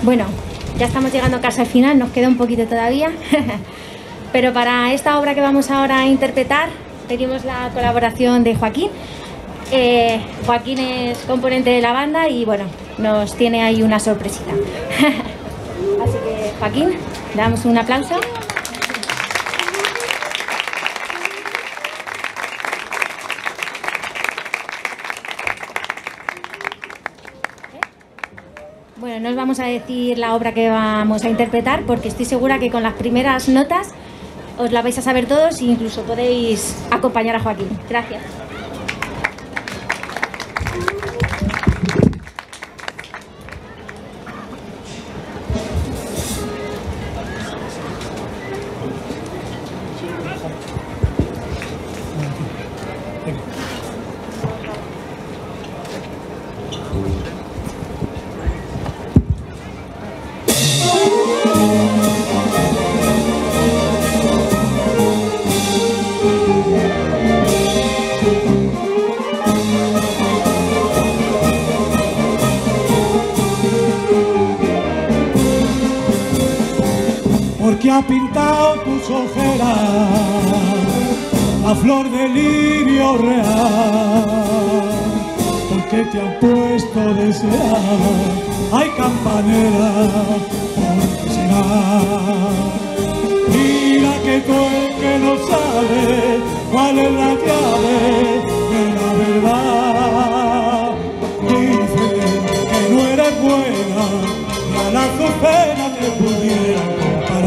Bueno, ya estamos llegando casi al final, nos queda un poquito todavía. Pero para esta obra que vamos ahora a interpretar, pedimos la colaboración de Joaquín. Joaquín es componente de la banda y bueno, nos tiene ahí una sorpresita. Así que Joaquín, le damos un aplauso. Bueno, no os vamos a decir la obra que vamos a interpretar porque estoy segura que con las primeras notas os la vais a saber todos e incluso podéis acompañar a Joaquín. Gracias. Porque ha pintado tus ojeras a flor de lirio real, porque te han puesto a desear, ay campanera, ¿por qué será? Mira que tú el que no sabe cuál es la llave de la verdad, dicen que no eres buena y a la azucena te pudiera.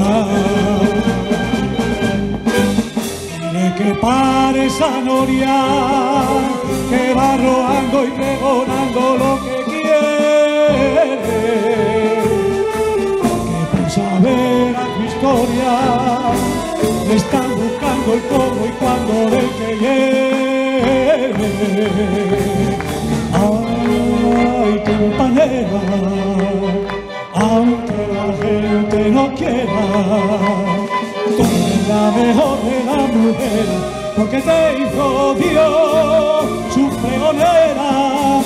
Dile que pare esa noria que va rodando y pregonando lo que quiere, que por saber a tu historia le están buscando el cómo y cuándo del que lleve. Ay, compañera, aunque la gente no quiera, tú eres la mejor de la mujer, porque te hizo Dios su pregonera.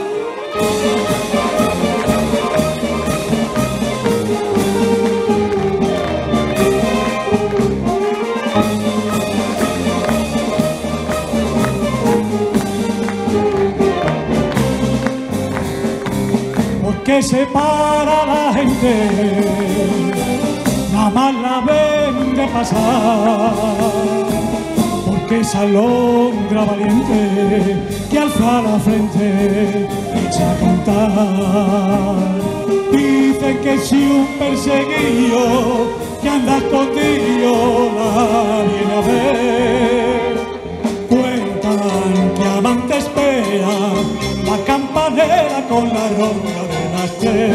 Que separa a la gente, nada más la ven de pasar, porque esa alondra valiente que alza la frente echa a cantar. Dicen que si un perseguido que anda escondido la viene a ver, cuentan que amante espera la campanera con la ronda de las 3.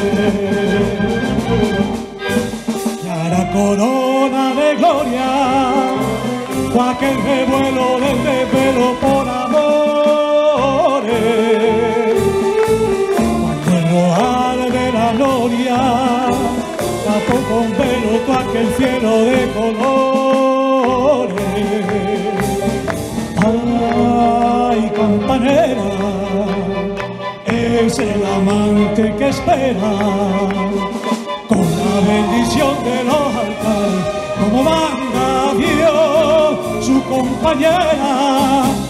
Y hará corona de gloria fue aquel revuelo del desvelo por amores, cuando el rojar de la gloria tapó con velo todo aquel cielo de colores. Ay, campanera, es el amante que espera, con la bendición de los altares, como manda Dios su compañera.